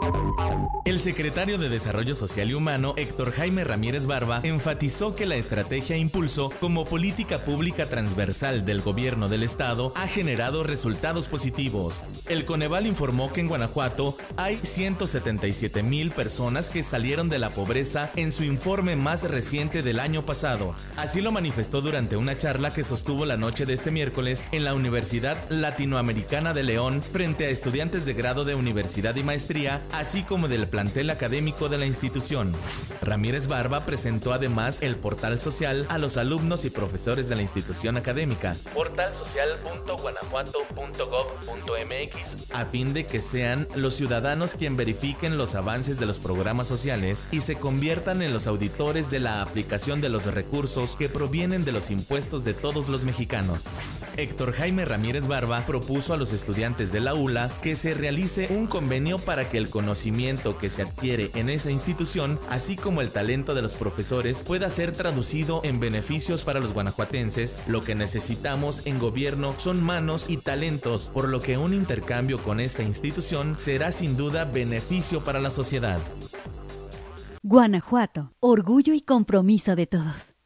El secretario de Desarrollo Social y Humano, Héctor Jaime Ramírez Barba, enfatizó que la estrategia Impulso, como política pública transversal del gobierno del estado, ha generado resultados positivos. El Coneval informó que en Guanajuato hay 177,000 personas que salieron de la pobreza en su informe más reciente del año pasado. Así lo manifestó durante una charla que sostuvo la noche de este miércoles en la Universidad Latinoamericana de León frente a estudiantes de grado de universidad y maestría, así como del plantel académico de la institución. Ramírez Barba presentó además el portal social a los alumnos y profesores de la institución académica, portalsocial.guanajuato.gov.mx, a fin de que sean los ciudadanos quien verifiquen los avances de los programas sociales y se conviertan en los auditores de la aplicación de los recursos que provienen de los impuestos de todos los mexicanos. Héctor Jaime Ramírez Barba propuso a los estudiantes de la ULA que se realice un convenio para que el conocimiento que se adquiere en esa institución, así como el talento de los profesores, pueda ser traducido en beneficios para los guanajuatenses. Lo que necesitamos en gobierno son manos y talentos, por lo que un intercambio con esta institución será sin duda beneficio para la sociedad. Guanajuato, orgullo y compromiso de todos.